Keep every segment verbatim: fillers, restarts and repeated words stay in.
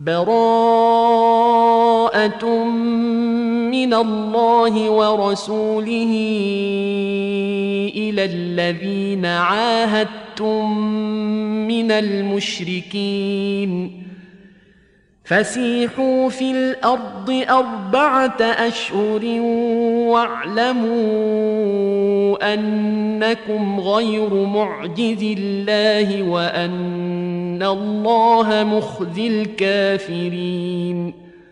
براءة من الله ورسوله إلى الذين عاهدتم من المشركين فسيحوا في الأرض أربعة أشهر واعلموا أنكم غير معجز الله وأن الله مخزي الكافرين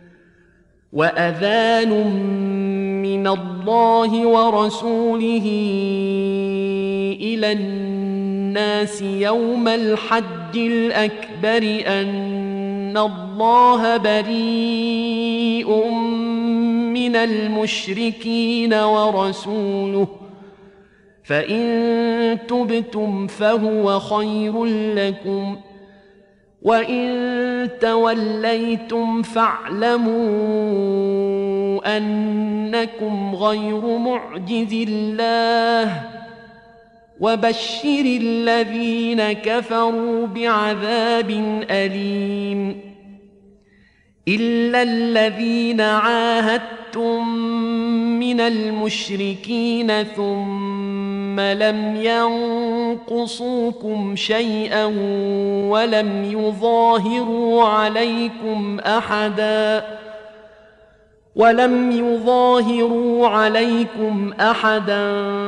وأذان من الله ورسوله إلى الناس يوم الحج الأكبر أن الله بريء من المشركين ورسوله فإن تبتم فهو خير لكم وإن توليتم فاعلموا أنكم غير معجز الله وبشر الذين كفروا بعذاب أليم إلا الذين عاهدتم من المشركين ثم لم ينقصوكم شيئا ولم يظاهروا عليكم أحدا ولم يظاهروا عليكم أحدا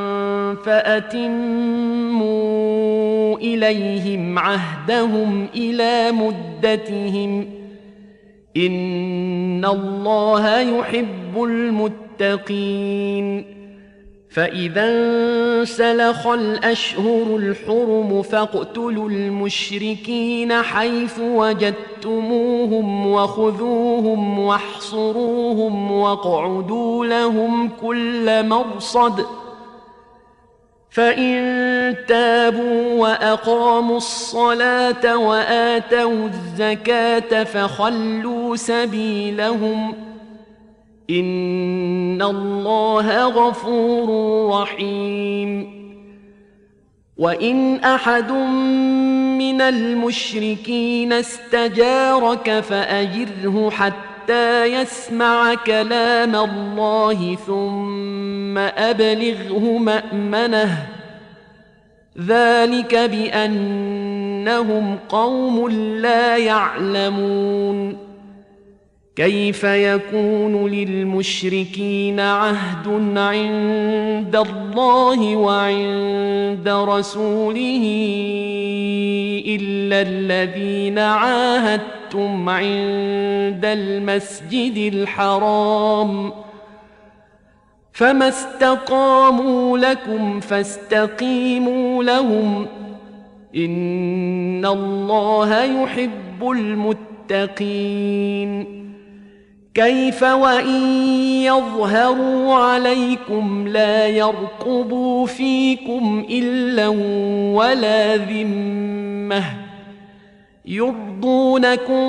فأتموا إليهم عهدهم إلى مدتهم إن الله يحب المتقين فإذا انسلخ الأشهر الحرم فاقتلوا المشركين حيث وجدتموهم وخذوهم واحصروهم واقعدوا لهم كل مرصد فإن تابوا وأقاموا الصلاة وآتوا الزكاة فخلوا سبيلهم إن الله غفور رحيم وإن أحد من المشركين استجارك فأجره حتى يسمع كلام الله ثم أبلغه مأمنه ذلك بأنهم قوم لا يعلمون كيف يكون للمشركين عهد عند الله وعند رسوله إلا الذين عاهدتم عند المسجد الحرام فما استقاموا لكم فاستقيموا لهم إن الله يحب المتقين كيف وإن يظهروا عليكم لا يرقبوا فيكم إلا ولا ذمة يرضونكم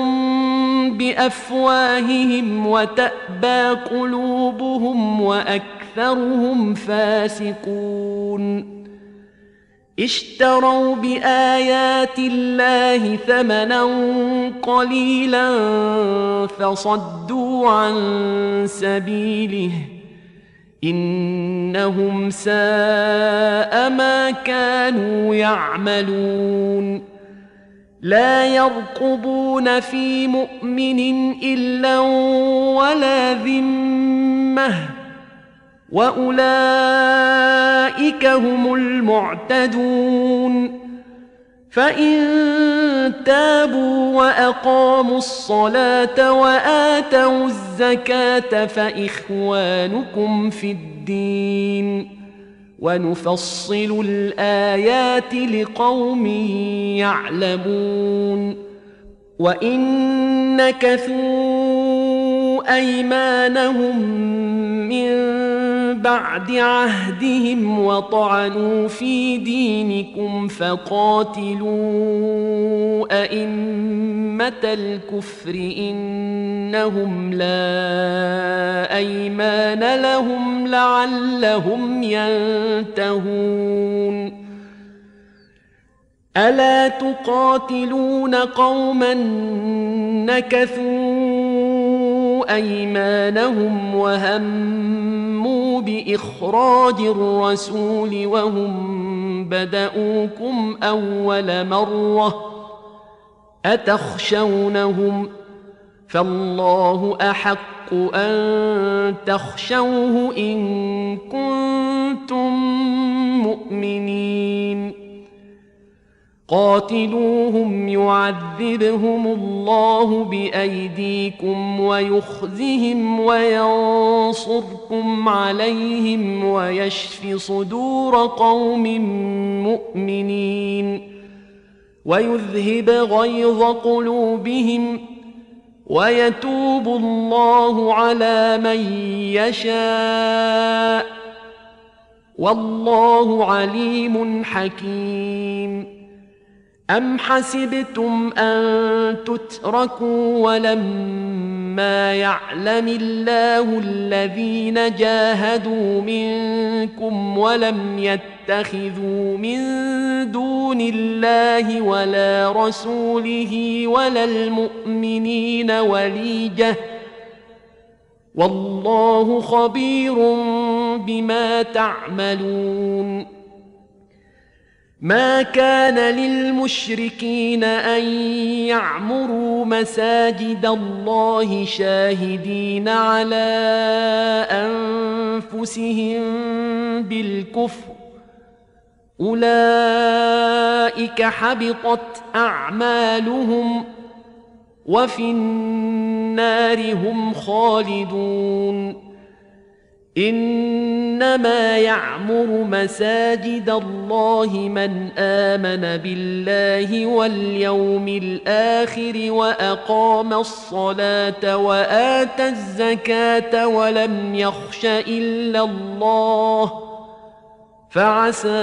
بأفواههم وتأبى قلوبهم وأكثرهم فاسقون اشتروا بآيات الله ثمنا قليلا فصدوا عن سبيله إنهم ساء ما كانوا يعملون لا يرقبون في مؤمن إلا ولا ذمة وأولئك هم المعتدون فإن تابوا وأقاموا الصلاة وآتوا الزكاة فإخوانكم في الدين ونفصل الآيات لقوم يعلمون وإن نكثوا أيمانهم من بعد عهدهم وطعنوا في دينكم فقاتلوا أئمة الكفر إنهم لا أيمان لهم لعلهم ينتهون ألا تقاتلون قوما نكثوا أيمانهم وهموا بإخراج الرسول وهم بدؤوكم أول مرة أتخشونهم فالله أحق أن تخشوه إن كنتم مؤمنين قاتلوهم يعذبهم الله بأيديكم ويخزهم وينصركم عليهم ويشف صدور قوم مؤمنين ويذهب غيظ قلوبهم ويتوب الله على من يشاء والله عليم حكيم أم حسبتم أن تتركوا ولما يعلم الله الذين جاهدوا منكم ولم يتخذوا من دون الله ولا رسوله ولا المؤمنين وليجة والله خبير بما تعملون ما كان للمشركين أن يعمروا مساجد الله شاهدين على أنفسهم بالكفر أولئك حبطت أعمالهم وفي النار هم خالدون إنما يعمر مساجد الله من آمن بالله واليوم الآخر وأقام الصلاة وآتى الزكاة ولم يخش إلا الله فعسى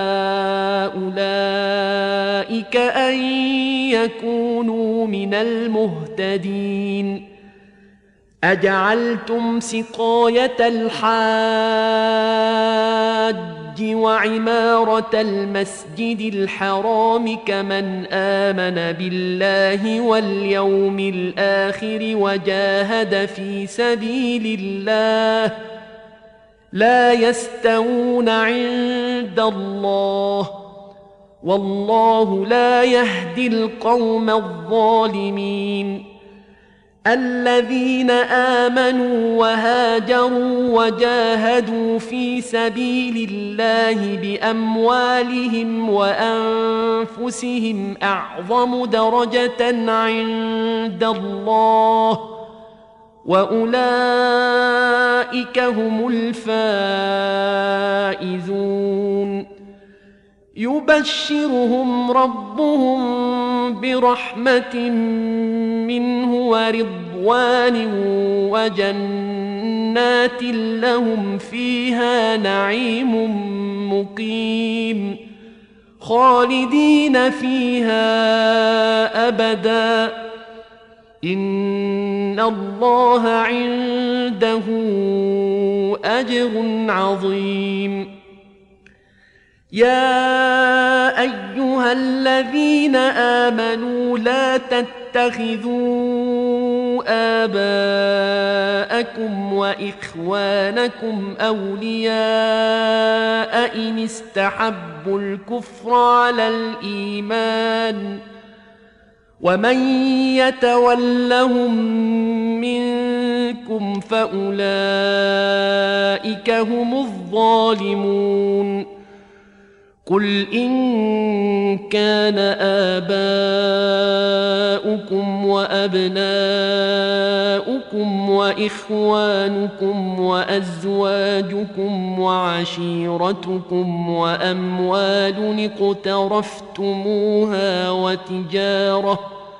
أولئك أن يكونوا من المهتدين أجعلتم سقاية الحاج وعمارة المسجد الحرام كمن آمن بالله واليوم الآخر وجاهد في سبيل الله لا يستوون عند الله والله لا يهدي القوم الظالمين الذين آمنوا وهاجروا وجاهدوا في سبيل الله بأموالهم وأنفسهم أعظم درجة عند الله وأولئك هم الفائزون يبشرهم ربهم برحمة منه ورضوان وجنات لهم فيها نعيم مقيم خالدين فيها أبدا إن الله عنده أجر عظيم يا أيها الذين آمنوا لا تتخذوا آباءكم وإخوانكم أولياء إن استحبوا الكفر على الإيمان ومن يتولهم منكم فأولئك هم الظالمون قل إن كان آباؤكم وأبناؤكم وإخوانكم وأزواجكم وعشيرتكم وأموال اقترفتموها وتجارة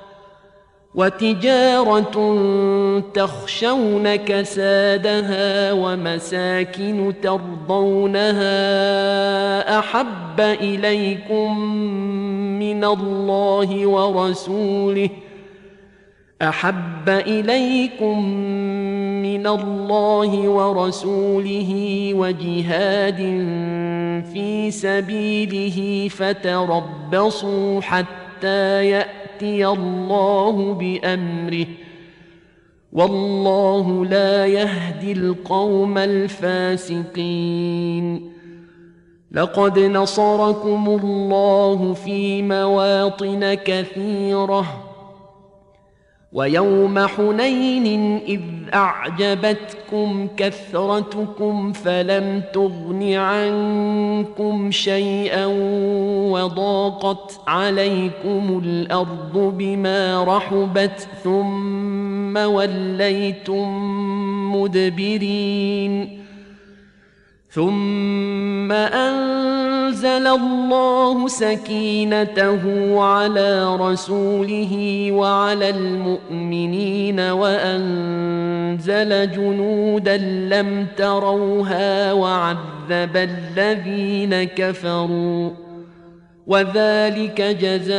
وتجارة تخشون كسادها ومساكن ترضونها أحب إليكم من الله ورسوله أحب إليكم من الله ورسوله وجهاد في سبيله فتربصوا حتى يأتي الله بأمره والله لا يهدي القوم الفاسقين. لقد نصركم الله في مواطن كثيرة ويوم حنين إذ أعجبتكم كثرتكم فلم تغن عنكم شيئا وضاقت عليكم الأرض بما رحبت ثم وليتم مدبرين ثم أنزل الله سكينته على رسوله وعلى المؤمنين وأنزل جنودا لم تروها وعذب الذين كفروا وذلك جزاء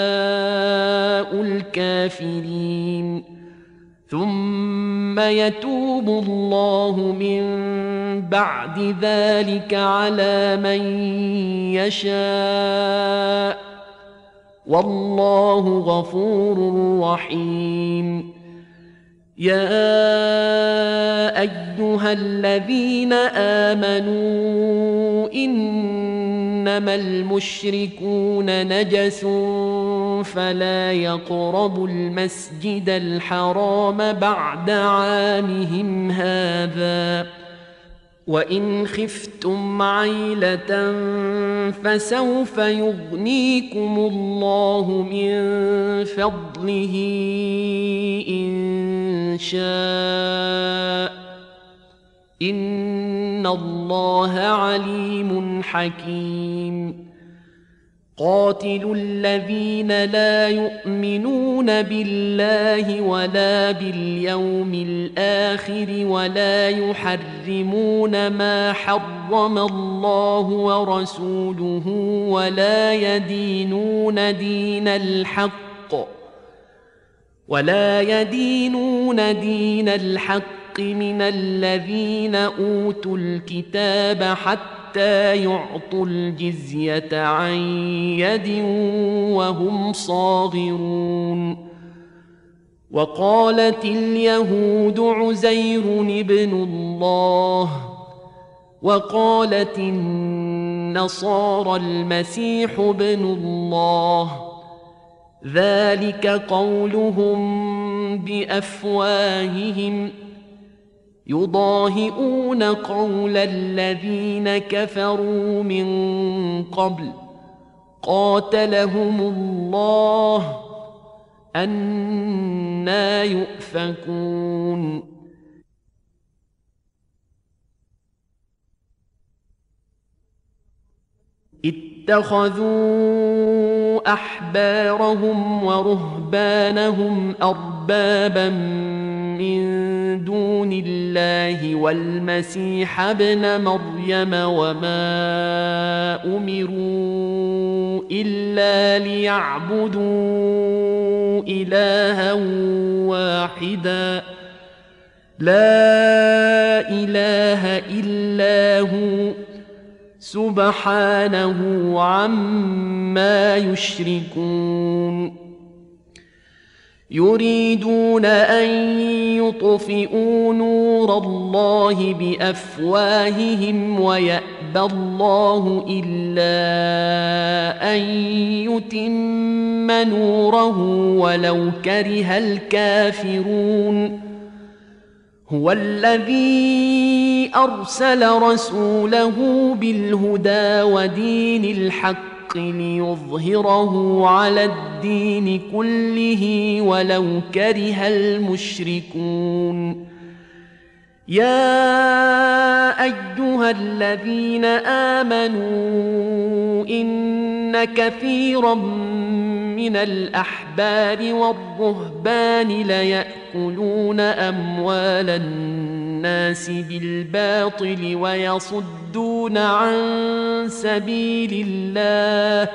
الكافرين. ثم يتوب الله من بعد ذلك على من يشاء والله غفور رحيم. يا أيها الذين آمنوا إنما المشركون نجس فلا يقربوا المسجد الحرام بعد عامهم هذا وإن خفتم عيلة فسوف يغنيكم الله من فضله إن شاء إن الله عليم حكيم. قاتلوا الذين لا يؤمنون بالله ولا باليوم الآخر ولا يحرمون ما حرم الله ورسوله ولا يدينون دين الحق ولا يدينون دين الحق من الذين أوتوا الكتاب حتى يعطوا الجزية عن يد وهم صاغرون. وقالت اليهود عزير ابن الله وقالت النصارى المسيح ابن الله ذلك قولهم بأفواههم يضاهئون قول الذين كفروا من قبل قاتلهم الله أنى يؤفكون. اتخذوا أحبارهم ورهبانهم أربابا من دون الله والمسيح ابن مريم وما أمروا إلا ليعبدوا إلها واحدا لا إله إلا هو سبحانه عما يشركون. يريدون أن يطفئوا نور الله بأفواههم ويأبى الله إلا أن يتم نوره ولو كره الكافرون. هو الذي أرسل رسوله بالهدى ودين الحق ليظهره على الدين كله ولو كره المشركون. يا أيها الذين آمنوا إن كثيرا من الأحبار والرهبان ليأكلون أموال الناس بالباطل ويصدون عن سبيل الله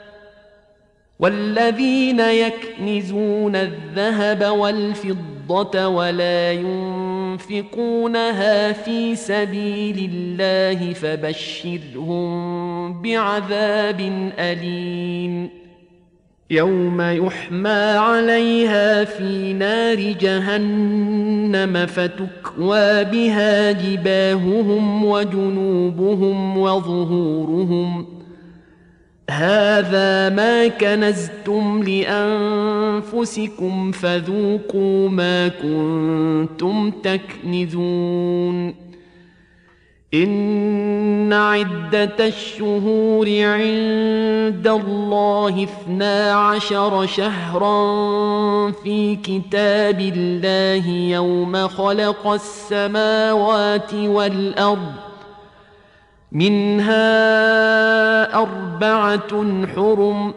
والذين يكنزون الذهب والفضة ولا ينفقونها في سبيل الله فبشرهم بعذاب أليم. يوم يحمى عليها في نار جهنم فتكوى بها جباههم وجنوبهم وظهورهم هذا ما كنزتم لأنفسكم فذوقوا ما كنتم تكنزون إن عدة الشهور عند الله اثنا عشر شهرا في كتاب الله يوم خلق السماوات والأرض منها أربعة حرم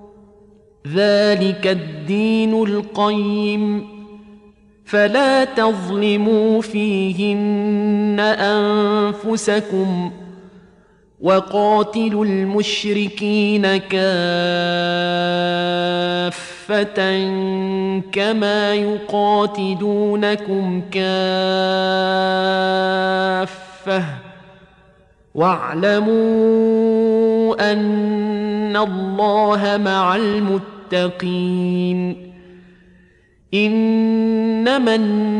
ذلك الدين القيم فلا تظلموا فيهن أنفسكم وقاتلوا المشركين كافة كما يقاتلونكم كافة واعلموا أن الله مع المتقين إنما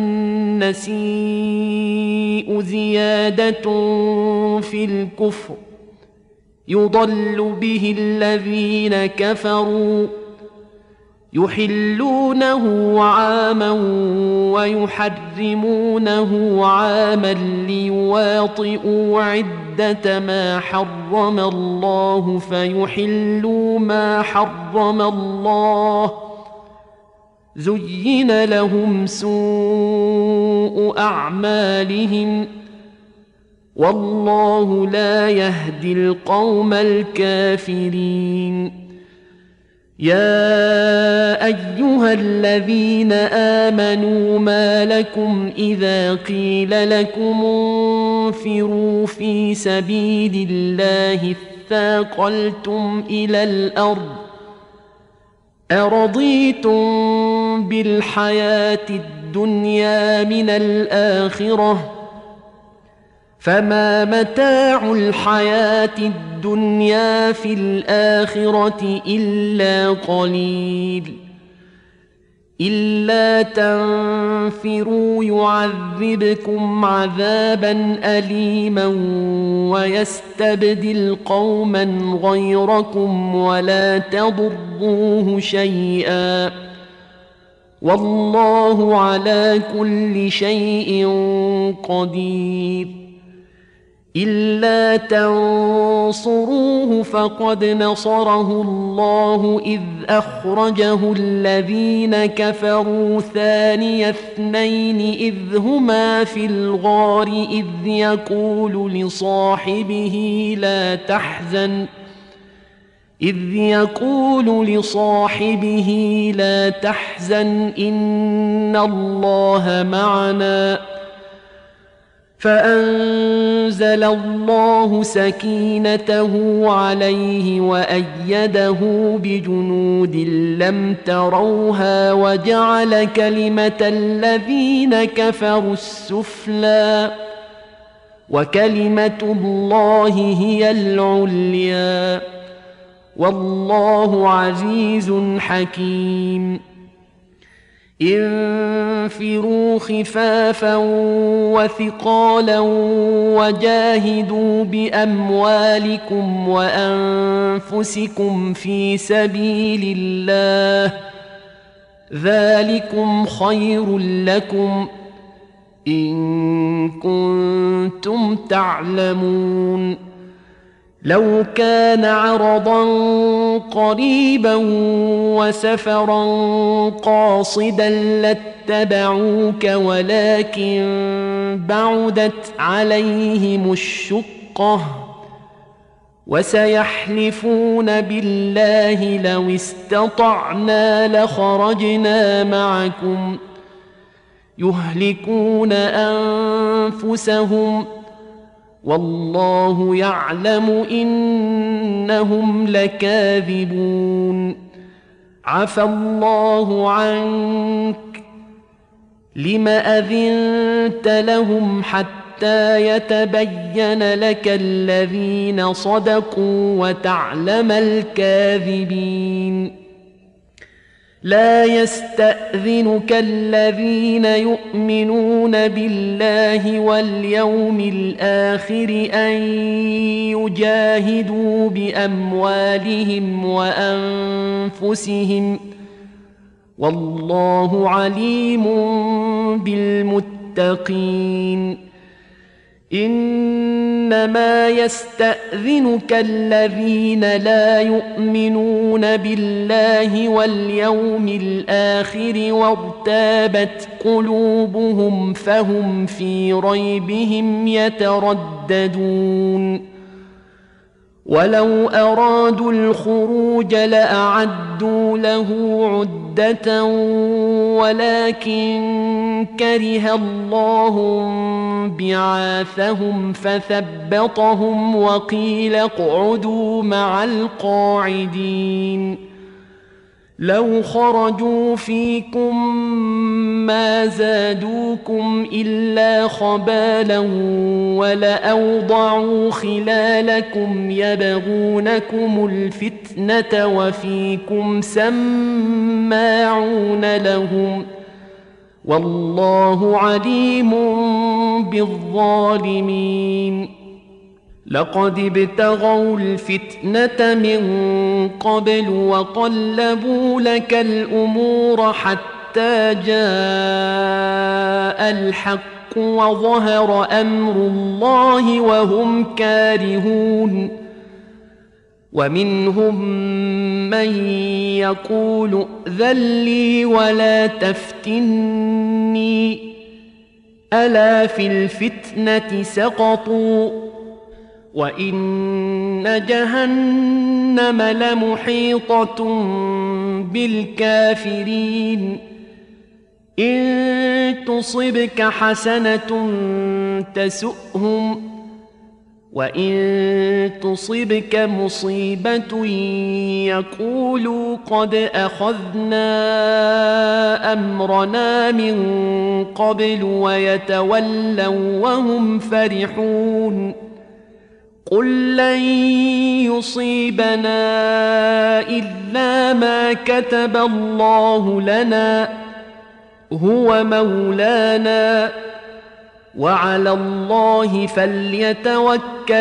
النسيء زيادة في الكفر يضل به الذين كفروا يحلونه عاما ويحرمونه عاما ليواطئوا عدة ما حرم الله فيحلوا ما حرم الله زين لهم سوء أعمالهم والله لا يهدي القوم الكافرين يا أيها الذين آمنوا ما لكم إذا قيل لكم انفروا في سبيل الله اثاقلتم إلى الأرض أرضيتم بالحياة الدنيا من الآخرة فما متاع الحياة الدنيا في الآخرة إلا قليل إلا تنفروا يعذبكم عذابا أليما ويستبدل قوما غيركم ولا تضروه شيئا والله على كل شيء قدير إلا تنصروه فقد نصره الله إذ أخرجه الذين كفروا ثاني اثنين إذ هما في الغار إذ يقول لصاحبه لا تحزن إذ يقول لصاحبه لا تحزن إن الله معنا فأنزل الله سكينته عليه وأيده بجنود لم تروها وجعل كلمة الذين كفروا السفلى وكلمة الله هي العليا والله عزيز حكيم انفروا خفافا وثقالا وجاهدوا بأموالكم وأنفسكم في سبيل الله ذلكم خير لكم إن كنتم تعلمون لو كان عرضا قريبا وسفرا قاصدا لاتبعوك ولكن بعدت عليهم الشقة وسيحلفون بالله لو استطعنا لخرجنا معكم يهلكون أنفسهم والله يعلم إنهم لكاذبون عفى الله عنك لم أذنت لهم حتى يتبين لك الذين صدقوا وتعلم الكاذبين لا يستأذنك الذين يؤمنون بالله واليوم الآخر أن يجاهدوا بأموالهم وأنفسهم والله عليم بالمتقين إنما يستأذنك الذين لا يؤمنون بالله واليوم الآخر وارتابت قلوبهم فهم في ريبهم يترددون ولو أرادوا الخروج لأعدوا له عدة ولكن كره الله بعاثهم فثبطهم وقيل اقعدوا مع القاعدين لو خرجوا فيكم ما زادوكم إلا خبالا ولأوضعوا خلالكم يبغونكم الفتنة وفيكم سماعون لهم والله عليم بالظالمين لقد ابتغوا الفتنة من قبل وقلبوا لك الأمور حتى جاء الحق وظهر أمر الله وهم كارهون ومنهم من يقول ائذن لي ولا تفتني ألا في الفتنة سقطوا وإن جهنم لمحيطة بالكافرين إن تصبك حسنة تسؤهم وإن تصبك مصيبة يقولوا قد أخذنا أمرنا من قبل ويتولوا وهم فرحون قل لن يصيبنا إلا ما كتب الله لنا هو مولانا وعلى الله فليتوكل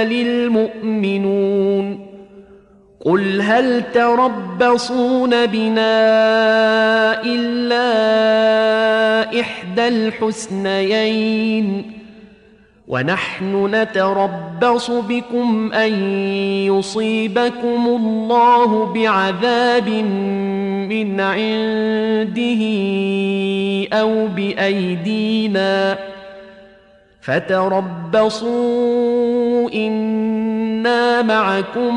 المؤمنون قل هل تربصون بنا إلا إحدى الحسنيين ونحن نتربص بكم أن يصيبكم الله بعذاب من عنده أو بأيدينا فتربصوا إنا معكم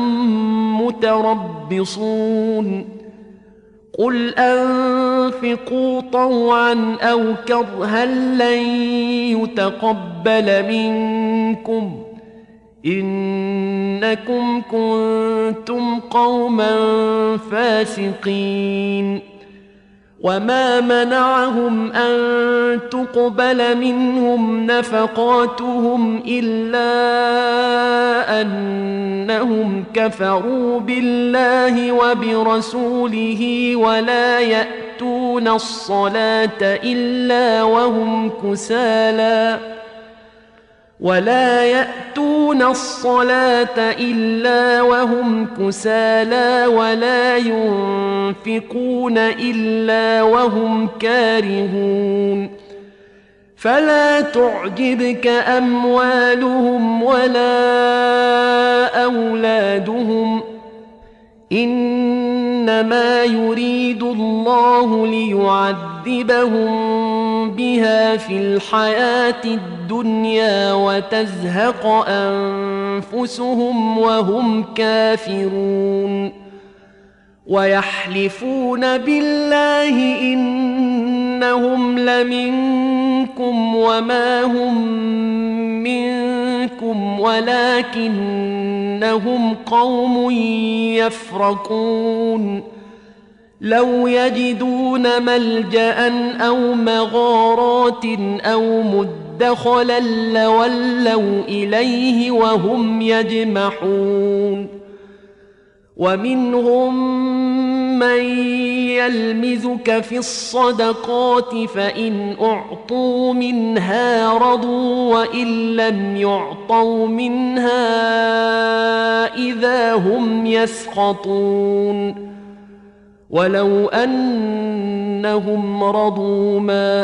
متربصون قل أنفقوا طوعا أو كرها لن يتقبل منكم إنكم كنتم قوما فاسقين وما منعهم أن تقبل منهم نفقاتهم إلا أنهم كفروا بالله وبرسوله ولا يأتون الصلاة إلا وهم كسالى ولا يأتون الصلاة إلا وهم كسالى ولا ينفقون إلا وهم كارهون فلا تعجبك أموالهم ولا أولادهم إنما يريد الله ليعذبهم بها في الحياة الدنيا وتزهق أنفسهم وهم كافرون ويحلفون بالله إنهم لمنكم وما هم منكم ولكنهم قوم يفرقون لو يجدون ملجأ أو مغارات أو مدخلا لولوا إليه وهم يجمحون ومنهم من يلمزك في الصدقات فإن أعطوا منها رضوا وإن لم يعطوا منها إذا هم يسخطون ولو أنهم رضوا ما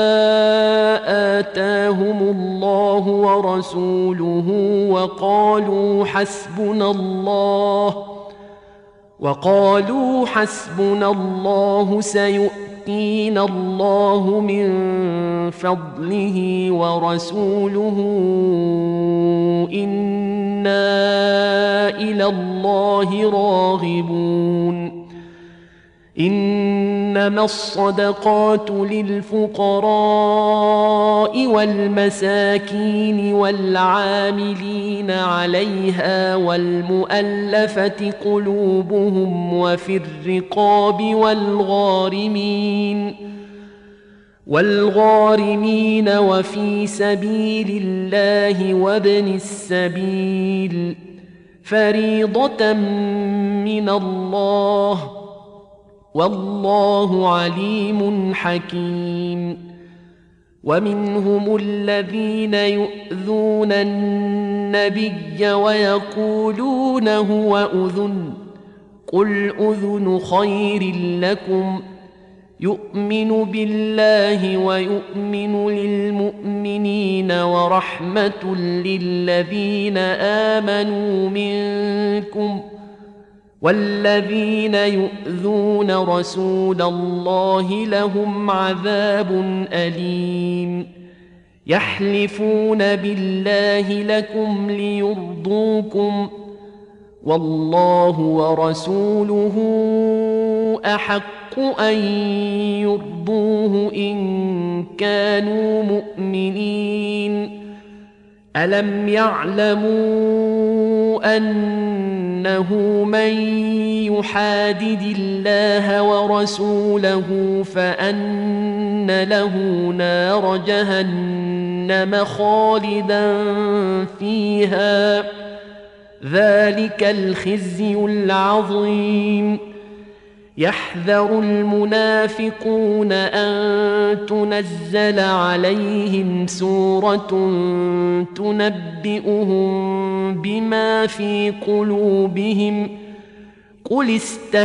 آتاهم الله ورسوله وقالوا حسبنا الله وقالوا حسبنا الله سيؤتينا الله من فضله ورسوله إنا إلى الله راغبون إنما الصدقات للفقراء والمساكين والعاملين عليها والمؤلفة قلوبهم وفي الرقاب والغارمين والغارمين وفي سبيل الله وابن السبيل فريضة من الله والله عليم حكيم ومنهم الذين يؤذون النبي ويقولون هو أذن قل أذن خير لكم يؤمن بالله ويؤمن للمؤمنين ورحمة للذين آمنوا منكم والذين يؤذون رسول الله لهم عذاب أليم يحلفون بالله لكم ليرضوكم والله ورسوله أحق أن يرضوه إن كانوا مؤمنين ألم يعلموا أنه من يحادد الله ورسوله فأن له نار جهنم خالدا فيها ذلك الخزي العظيم يحذر المنافقون أن تنزل عليهم سورة تنبئهم بما في قلوبهم قل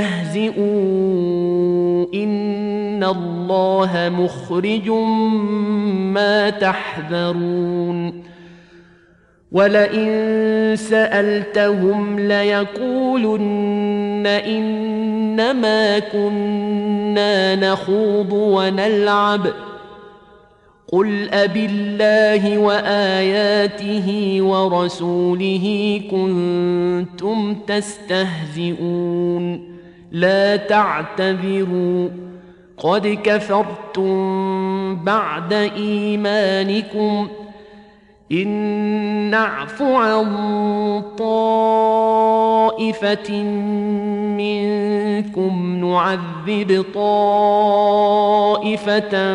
استهزئوا إن الله مخرج ما تحذرون ولئن سألتهم ليقولن إنما كنا نخوض ونلعب قل أبالله وآياته ورسوله كنتم تستهزئون لا تعتذروا قد كفرتم بعد إيمانكم إن نعف عن طائفة منكم نعذب طائفة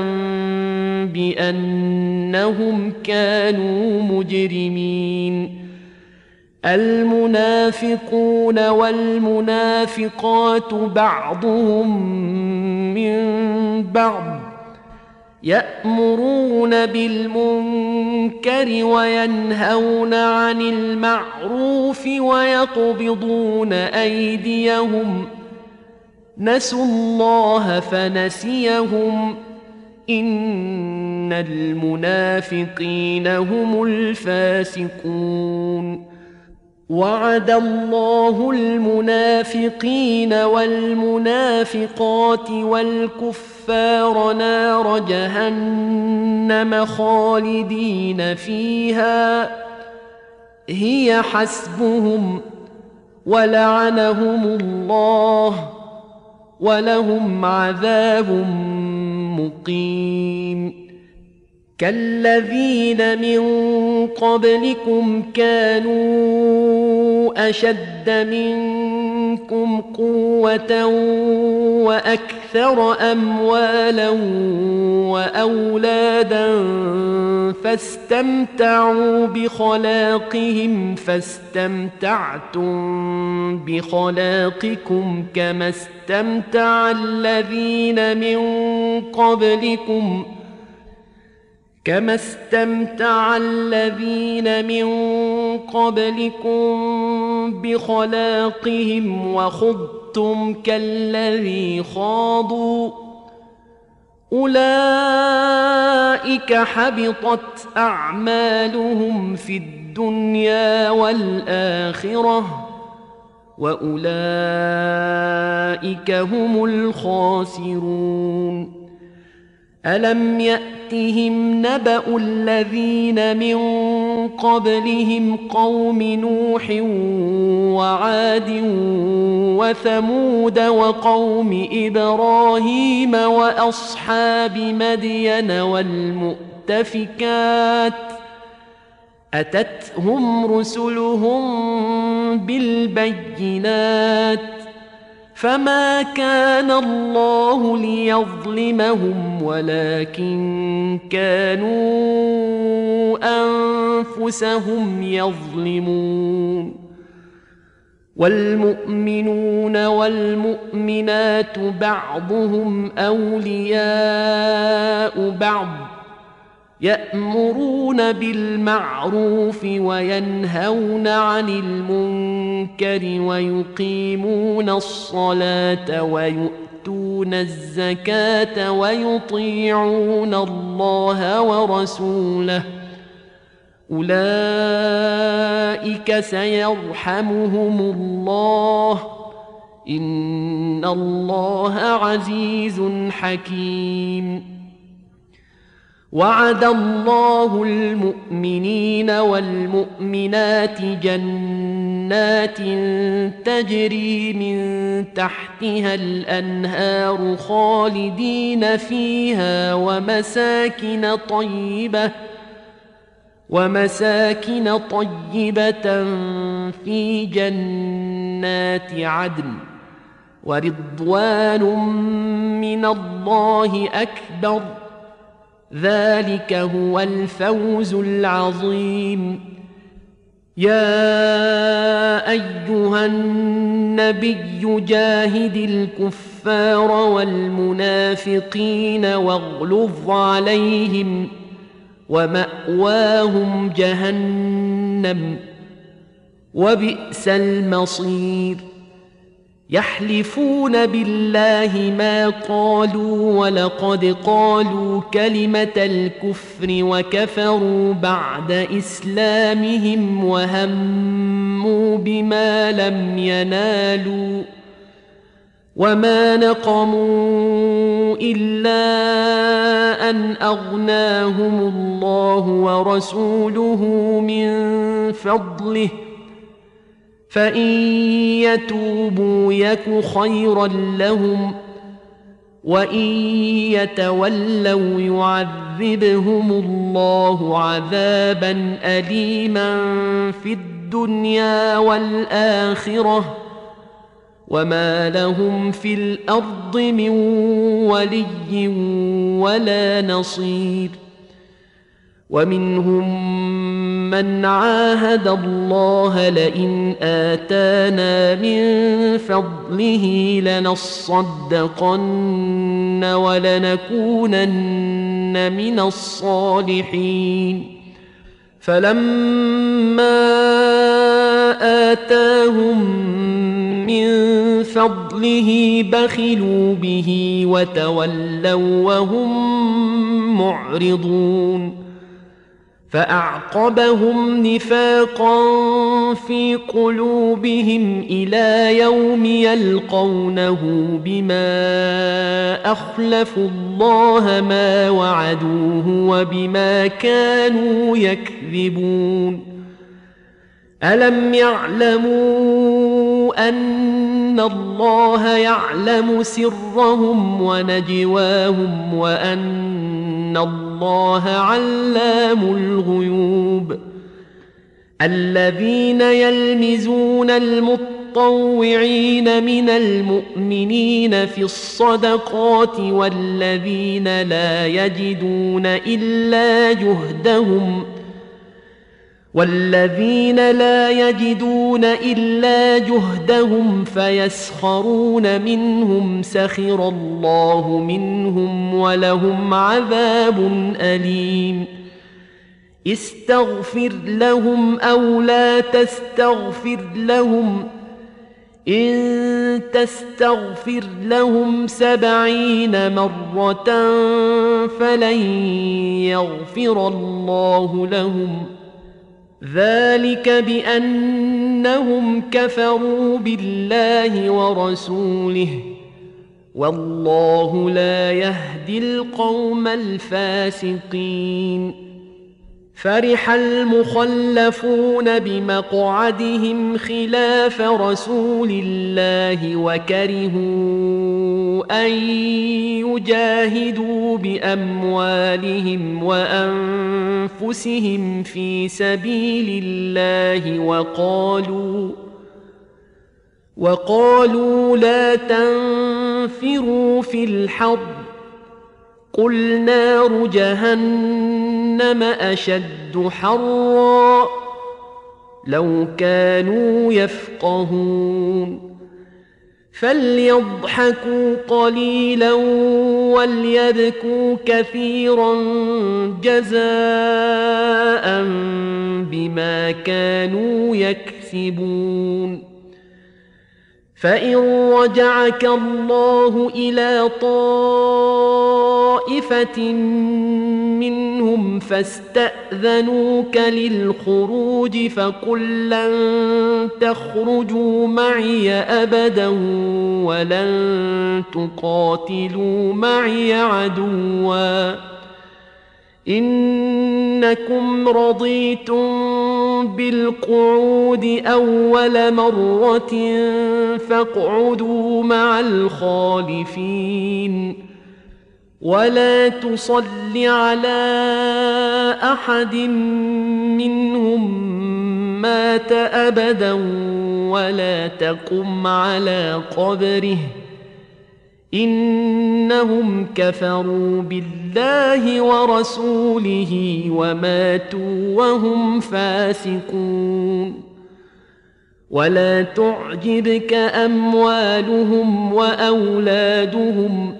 بأنهم كانوا مجرمين المنافقون والمنافقات بعضهم من بعض يأمرون بالمنكر وينهون عن المعروف ويقبضون أيديهم نسوا الله فنسيهم إن المنافقين هم الفاسقون وعد الله المنافقين والمنافقات والكفار نار جهنم خالدين فيها هي حسبهم ولعنهم الله ولهم عذاب مقيم كالذين من قبلكم كانوا أشد منكم منكم قوة وأكثر أموالا وأولادا فاستمتعوا بخلاقهم فاستمتعتم بخلاقكم كما استمتع الذين من قبلكم كما استمتع الذين من قبلكم بخلاقهم وخضتم كالذي خاضوا أولئك حبطت أعمالهم في الدنيا والآخرة وأولئك هم الخاسرون ألم يأتهم نبأ الذين من قبلهم قوم نوح وعاد وثمود وقوم إبراهيم وأصحاب مدين والمؤتفكات أتتهم رسلهم بالبينات فما كان الله ليظلمهم ولكن كانوا أنفسهم يظلمون والمؤمنون والمؤمنات بعضهم أولياء بعض يأمرون بالمعروف وينهون عن المنكر ويقيمون الصلاة ويؤتون الزكاة ويطيعون الله ورسوله أولئك سيرحمهم الله إن الله عزيز حكيم وعد الله المؤمنين والمؤمنات جنات تجري من تحتها الأنهار خالدين فيها ومساكن طيبة ومساكن طيبة في جنات عدن ورضوان من الله أكبر ذلك هو الفوز العظيم يا أيها النبي جاهد الكفار والمنافقين واغلظ عليهم ومأواهم جهنم وبئس المصير يحلفون بالله ما قالوا ولقد قالوا كلمة الكفر وكفروا بعد إسلامهم وهموا بما لم ينالوا وما نقموا إلا أن أغناهم الله ورسوله من فضله فإن يتوبوا يك خيرا لهم وإن يتولوا يعذبهم الله عذابا أليما في الدنيا والآخرة وما لهم في الأرض من ولي ولا نصير ومنهم من عاهد الله لئن آتانا من فضله لنصدقن ولنكونن من الصالحين فلما آتاهم من فضله بخلوا به وتولوا وهم معرضون فأعقبهم نفاقا في قلوبهم إلى يوم يلقونه بما أخلفوا الله ما وعدوه وبما كانوا يكذبون ألم يعلموا أن الله يعلم سرهم ونجواهم وأن الله علام الغيوب الذين يلمزون المتقين المتطوعين من المؤمنين في الصدقات والذين لا يجدون إلا جهدهم والذين لا يجدون إلا جهدهم فيسخرون منهم سخر الله منهم ولهم عذاب أليم استغفر لهم أو لا تستغفر لهم إن تستغفر لهم سبعين مرة فلن يغفر الله لهم ذلك بأنهم كفروا بالله ورسوله والله لا يهدي القوم الفاسقين فرح المخلفون بمقعدهم خلاف رسول الله وكرهوا أن يجاهدوا بأموالهم وأنفسهم في سبيل الله وقالوا وقالوا لا تنفروا في الحرب قل نار جهنم أشد حرا لو كانوا يفقهون فليضحكوا قليلا وليبكوا كثيرا جزاء بما كانوا يكسبون فإن رجعك الله إلى طائفة منهم فاستأذنوك للخروج فقل لن تخرجوا معي أبدا ولن تقاتلوا معي عدوا إنكم رضيتم بالقعود أول مرة فاقعدوا مع الخالفين ولا تصل على أحد منهم مات أبدا ولا تقم على قبره إنهم كفروا بالله ورسوله وماتوا وهم فاسقون ولا تعجبك أموالهم وأولادهم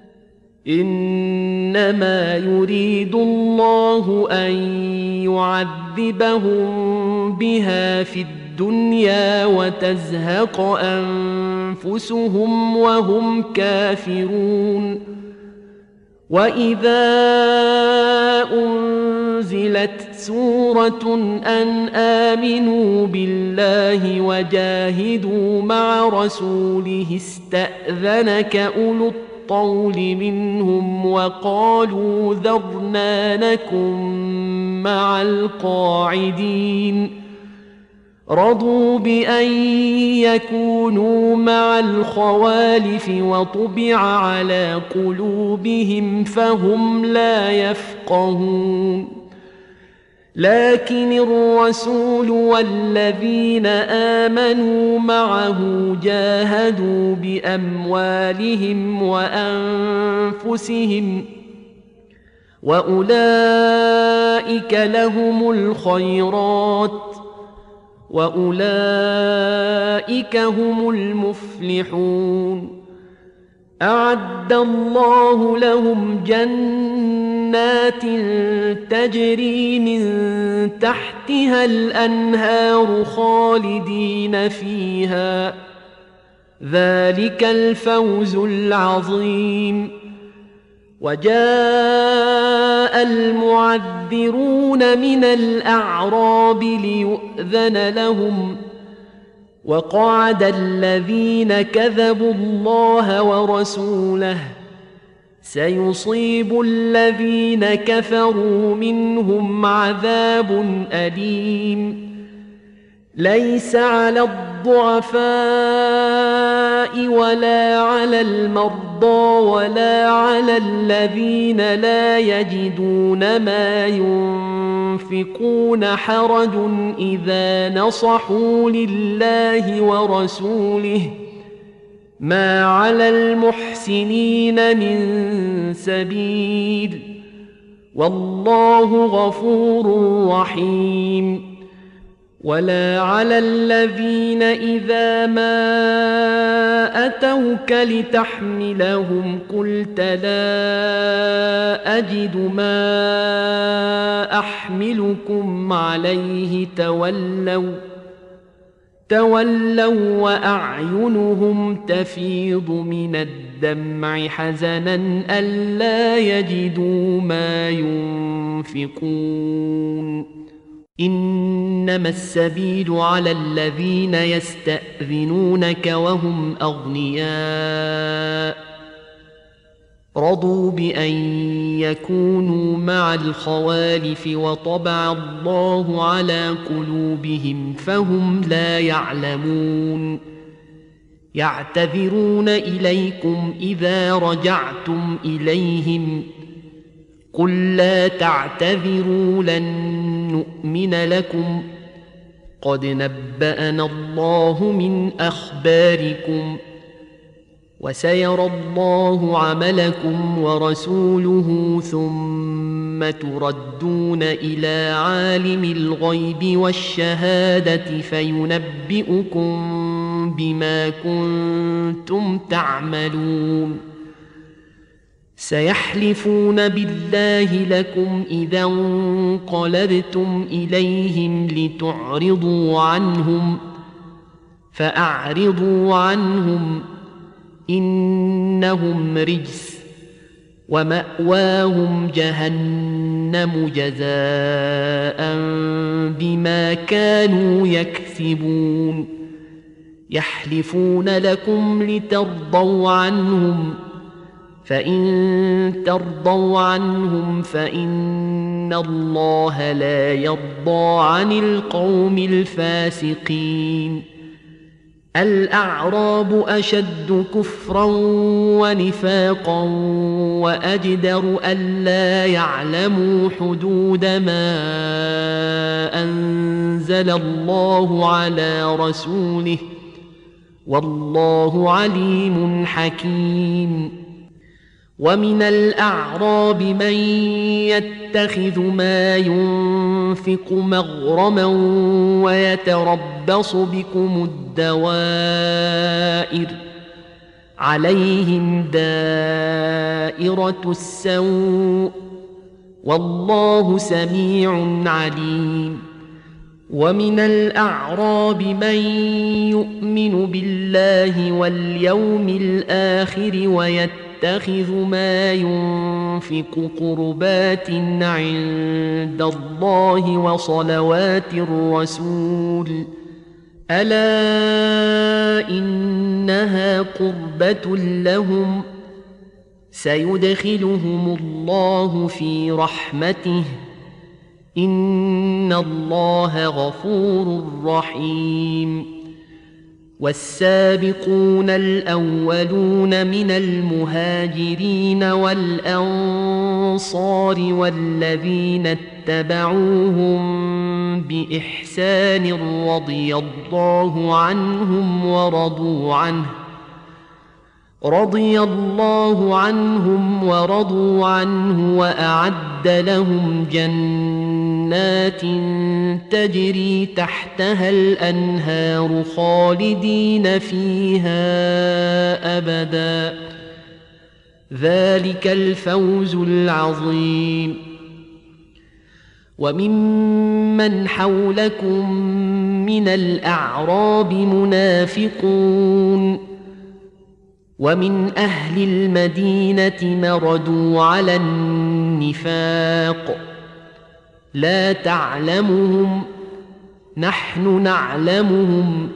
إنما يريد الله أن يعذبهم بها في الدنيا وتزهق أنفسهم وهم كافرون وإذا أنزلت سورة أن آمنوا بالله وجاهدوا مع رسوله استأذنك أولو الطول منهم وقالوا ذرنا نكن مع القاعدين رضوا بأن يكونوا مع الخوالف وطبع على قلوبهم فهم لا يفقهون لكن الرسول والذين آمنوا معه جاهدوا بأموالهم وأنفسهم وأولئك لهم الخيرات وأولئك هم المفلحون أعد الله لهم جنات تجري من تحتها الأنهار خالدين فيها ذلك الفوز العظيم وجاء المعذرون من الأعراب ليؤذن لهم وقعد الذين كذبوا الله ورسوله سيصيب الذين كفروا منهم عذاب أليم ليس على الضعفاء ولا على المرضى ولا على الذين لا يجدون ما ينفقون حرج إذا نصحوا لله ورسوله ما على المحسنين من سبيل والله غفور رحيم. ولا على الذين إذا ما أتوك لتحملهم قلت لا أجد ما أحملكم عليه تولوا تولوا وأعينهم تفيض من الدمع حزنا ألا يجدوا ما ينفقون. إنما السبيل على الذين يستأذنونك وهم أغنياء رضوا بأن يكونوا مع الخوالف وطبع الله على قلوبهم فهم لا يعلمون. يعتذرون إليكم إذا رجعتم إليهم قل لا تعتذروا لن نؤمن لكم قد نبأنا الله من أخباركم وسيرى الله عملكم ورسوله ثم تردون إلى عالم الغيب والشهادة فينبئكم بما كنتم تعملون. سيحلفون بالله لكم إذا انقلبتم إليهم لتعرضوا عنهم فأعرضوا عنهم إنهم رجس ومأواهم جهنم جزاء بما كانوا يكسبون. يحلفون لكم لترضوا عنهم فإن ترضوا عنهم فإن الله لا يرضى عن القوم الفاسقين. الأعراب أشد كفرا ونفاقا وأجدر ألا يعلموا حدود ما أنزل الله على رسوله والله عليم حكيم. ومن الأعراب من يتخذ ما ينفق مغرما ويتربص بكم الدوائر عليهم دائرة السوء والله سميع عليم. ومن الأعراب من يؤمن بالله واليوم الآخر ويتخذ ما ينفق قربات عند الله وصلوات الرسول ألا إنها قربة لهم سيدخلهم الله في رحمته إن الله غفور رحيم. والسابقون الأولون من المهاجرين والأنصار والذين اتبعوهم بإحسان رضي الله عنهم ورضوا عنه رضي الله عنهم ورضوا عنه وأعد لهم جنات تجري تحتها الأنهار خالدين فيها أبدا ذلك الفوز العظيم. وممن حولكم من الأعراب منافقون ومن أهل المدينة مردوا على النفاق لا تعلمهم نحن نعلمهم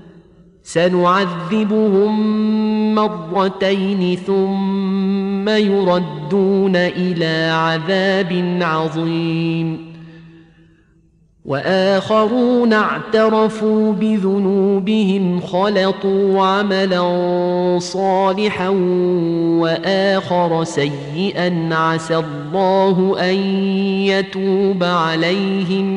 سنعذبهم مرتين ثم يردون إلى عذاب عظيم. وآخرون اعترفوا بذنوبهم خلطوا عملا صالحا وآخر سيئا عسى الله أن يتوب عليهم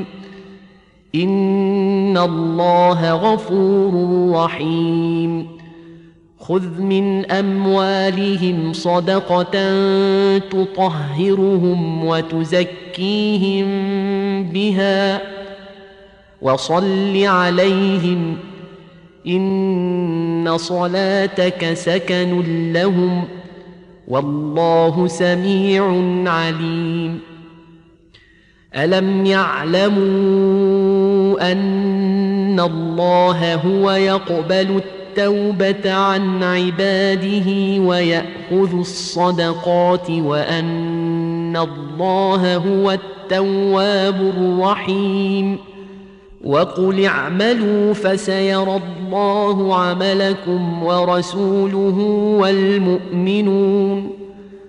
إن الله غفور رحيم خذ من أموالهم صدقة تطهرهم وتزكيهم بها وصل عليهم إن صلاتك سكن لهم والله سميع عليم ألم يعلموا أن الله هو يقبل التوبة عن عباده ويأخذ الصدقات وأن الله هو التواب الرحيم وقل اعملوا فسيرى الله عملكم ورسوله والمؤمنون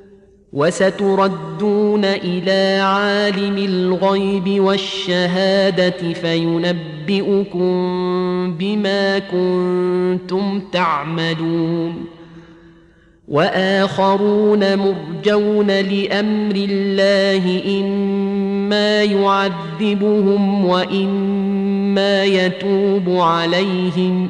وستردون إلى عالم الغيب والشهادة فينبئكم بما كنتم تعملون وآخرون مرجون لأمر الله إما يعذبهم وإما يتوب عليهم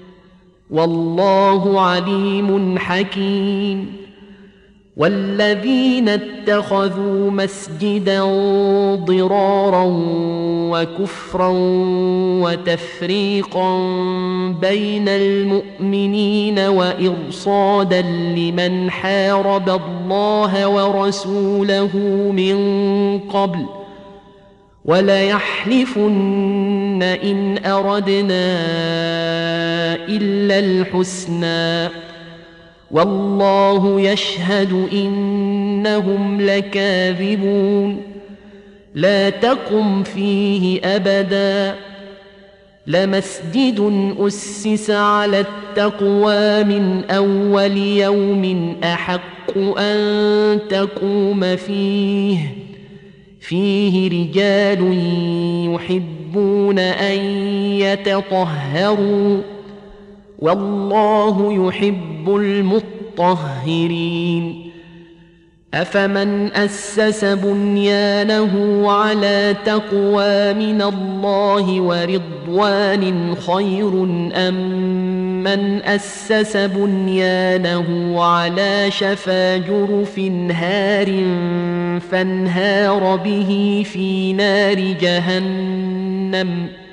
والله عليم حكيم والذين اتخذوا مسجدا ضرارا وكفرا وتفريقا بين المؤمنين وإرصادا لمن حارب الله ورسوله من قبل وليحلفن إن أردنا إلا الحسنى والله يشهد إنهم لكاذبون لا تقم فيه أبدا لمسجد أسس على التقوى من أول يوم أحق أن تقوم فيه فيه رجال يحبون أن يتطهروا والله يحب المطهرين أفمن أسس بنيانه على تقوى من الله ورضوان خير أم من أسس بنيانه على شفا جرف هار فانهار به في نار جهنم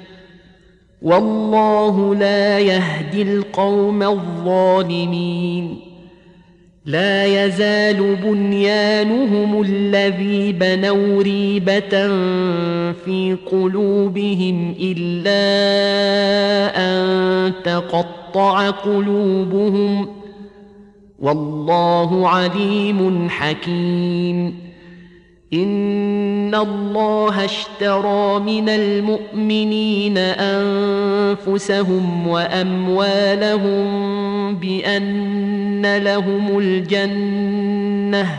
والله لا يهدي القوم الظالمين لا يزال بنيانهم الذي بنوا ريبة في قلوبهم إلا أن تقطع قلوبهم والله عليم حكيم إن الله اشترى من المؤمنين أنفسهم وأموالهم بأن لهم الجنة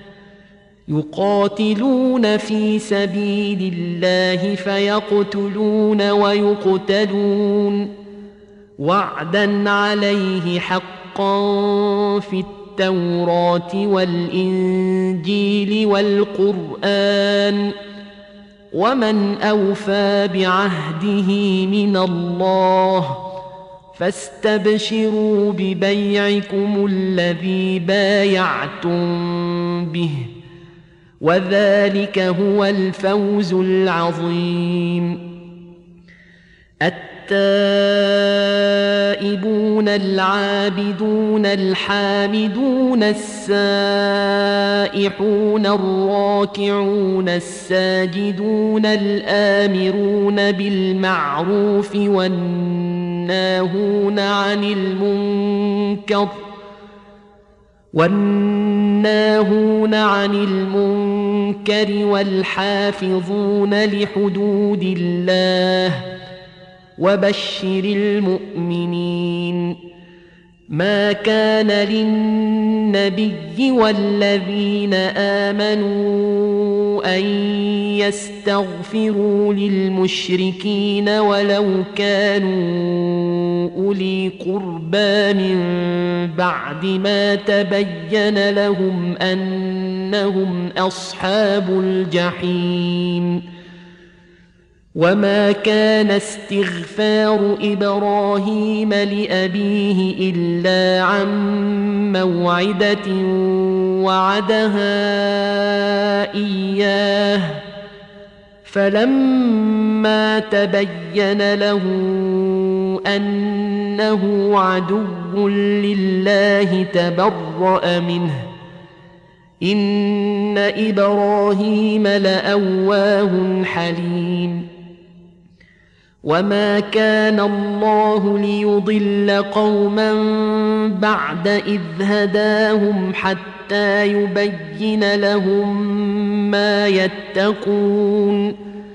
يقاتلون في سبيل الله فيقتلون ويقتلون وعدا عليه حقا في التوراة والإنجيل والقرآن ومن أوفى بعهده من الله فاستبشروا ببيعكم الذي بايعتم به وذلك هو الفوز العظيم التائبون العابدون الحامدون السائحون الراكعون الساجدون الآمرون بالمعروف والناهون عن المنكر والناهون عن المنكر والحافظون لحدود الله وبشر المؤمنين ما كان للنبي والذين آمنوا أن يستغفروا للمشركين ولو كانوا أولي قربى من بعد ما تبين لهم أنهم أصحاب الجحيم. وما كان استغفار إبراهيم لأبيه إلا عن موعدة وعدها إياه فلما تبين له أنه عدو لله تبرأ منه إن إبراهيم لأواه حليم. وما كان الله ليضل قوما بعد إذ هداهم حتى يبين لهم ما يتقون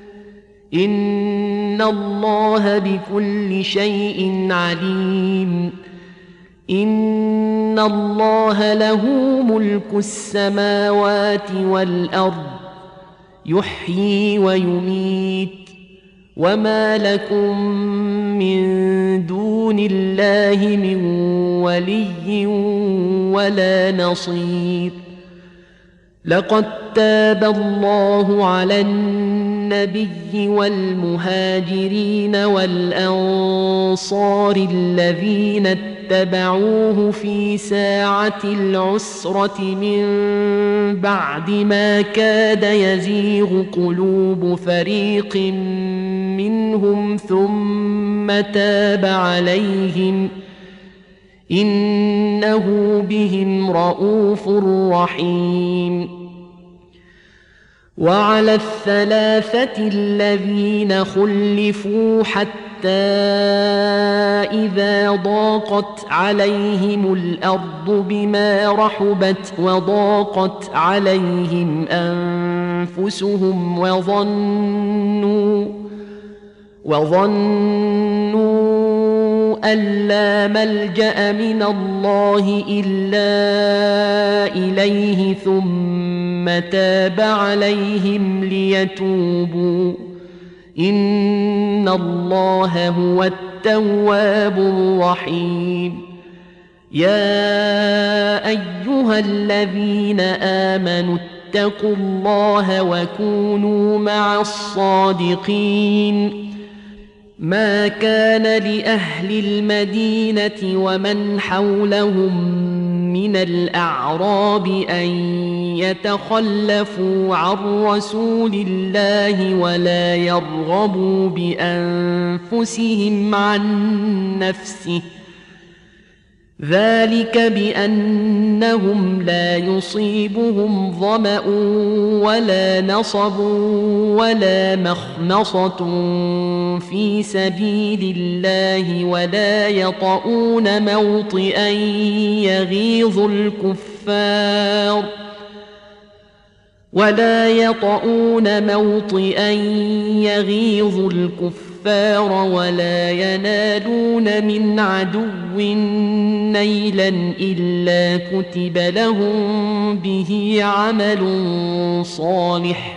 إن الله بكل شيء عليم. إن الله له ملك السماوات والأرض يحيي ويميت وما لكم من دون الله من ولي ولا نصير. لقد تاب الله على النبي والمهاجرين والأنصار الذين اتبعوه في ساعة العسرة من بعد ما كاد يزيغ قلوب فريق منهم ثم تاب عليهم إنه بهم رءوف رحيم. وعلى الثلاثة الذين خلفوا حتى إذا ضاقت عليهم الأرض بما رحبت وضاقت عليهم أنفسهم وظنوا وظنوا أن لا ملجأ من الله إلا إليه ثم تاب عليهم ليتوبوا إن الله هو التواب الرحيم. يا أيها الذين آمنوا اتقوا الله وكونوا مع الصادقين. ما كان لأهل المدينة ومن حولهم من الأعراب أن يتخلفوا عن رسول الله ولا يرغبوا بأنفسهم عن نفسه ذلك بأنهم لا يصيبهم ظمأ ولا نصب ولا مخمصة في سبيل الله ولا يطؤون موطئا يغيظ الكفار ولا يطؤون موطئا يغيظ الكفار ولا ينالون من عدو نيلا إلا كتب لهم به عمل صالح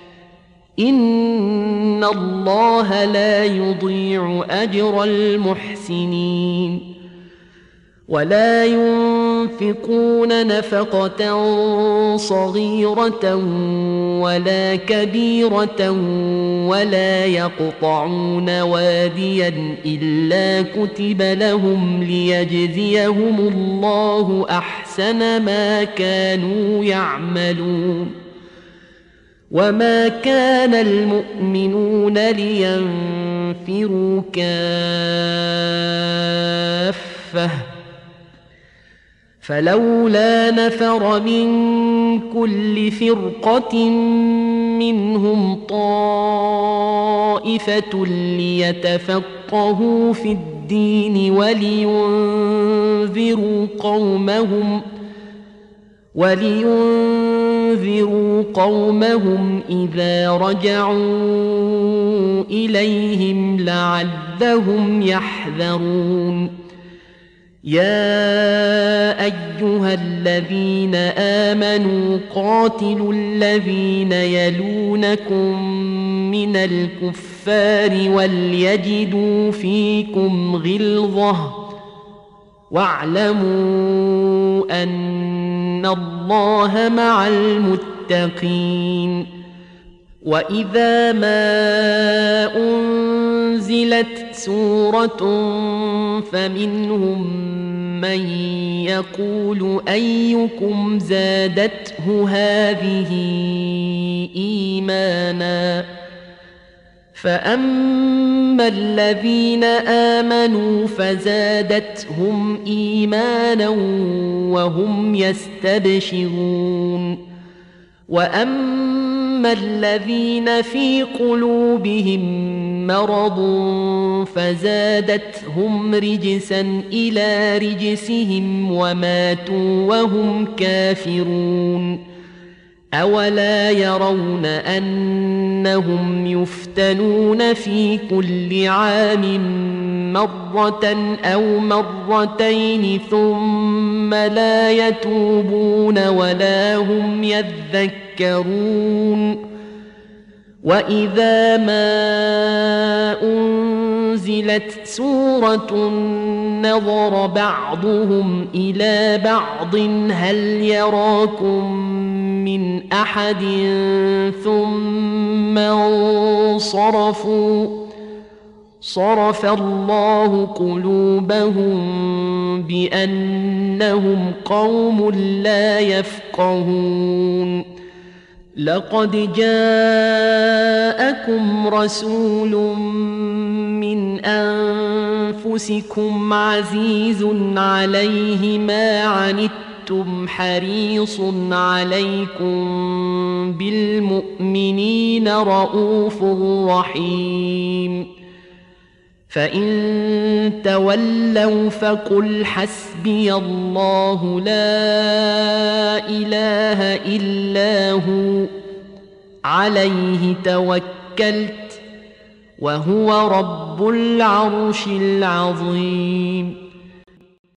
إن الله لا يضيع أجر المحسنين. ولا ينفقون نفقة صغيرة ولا كبيرة ولا يقطعون واديا إلا كتب لهم ليجزيهم الله أحسن ما كانوا يعملون. وما كان المؤمنون لينفروا كافة فلولا نفر من كل فرقة منهم طائفة ليتفقهوا في الدين ولينذروا قومهم ولينذروا قومهم إذا رجعوا إليهم لعلهم يحذرون. يا أيها الذين آمنوا قاتلوا الذين يلونكم من الكفار وليجدوا فيكم غلظة واعلموا أن الله مع المتقين. وإذا ما أنزلت سورة فمنهم من يقول أيكم زادته هذه إيمانا فأما الذين آمنوا فزادتهم إيمانا وهم يستبشرون وأما الذين في قلوبهم مرض فزادتهم رجسا إلى رجسهم وماتوا وهم كافرون. أولا يرون أنهم يفتنون في كل عام مرة أو مرتين ثم لا يتوبون ولا هم يذكرون. وإذا ما أنزلت سورة نظر بعضهم إلى بعض هل يراكم من أحد ثم انصرفوا صرف الله قلوبهم بأنهم قوم لا يفقهون. لقد جاءكم رسول من أنفسكم عزيز عليه ما عنتم حريص عليكم بالمؤمنين رؤوف رحيم. فإن تولوا فقل حسبي الله لا إله إلا هو عليه توكلت وهو رب العرش العظيم.